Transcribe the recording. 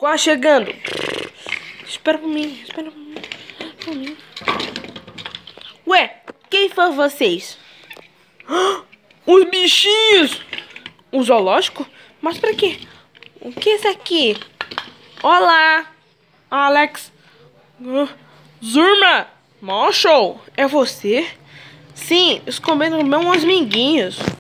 Quase chegando. Espera por mim, espera por mim. Ué, quem foi vocês? Os bichinhos! O zoológico? Mas pra quê? O que é isso aqui? Olá, Alex. Zurma! Marshall, é você? Sim, escondendo meus minguinhos.